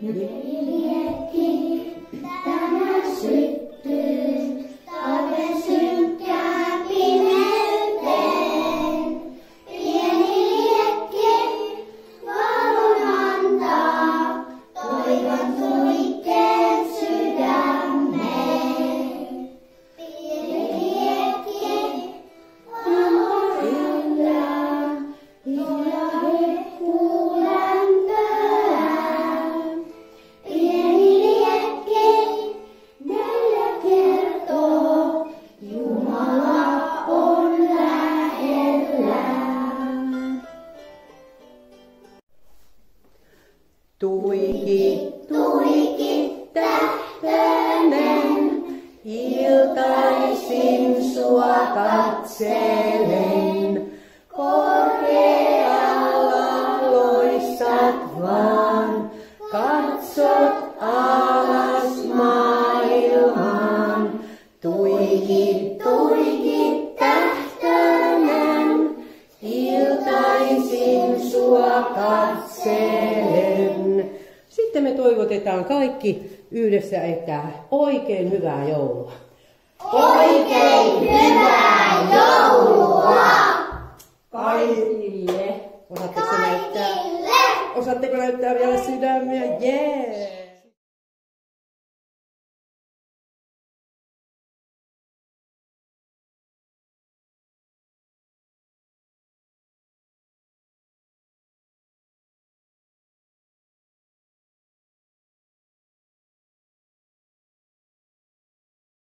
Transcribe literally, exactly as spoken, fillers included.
Liekki tänään syttyy talven synkkään pimeyteen. Pieni liekki valon antaa toivon tuikkeen sydämeen. Pieni liekki valo yllää ja hehkuu lämpöään. Pieni liekki meille kertoo, Jumala on lähellä. Tuiki, tuiki, tähtönen, iltaisin sua katselen. Korkealla loistat vaan, katsot alas maailmaan. Tuiki, tuiki, tähtönen, iltaisin sua katselen. Sitten me toivotetaan kaikki yhdessä, että oikein hyvää joulua. Oikein hyvää joulua! Kaikille. Osaatteko näyttää, Kaikille! osaatteko näyttää vielä sydämiä? Jee! Yeah.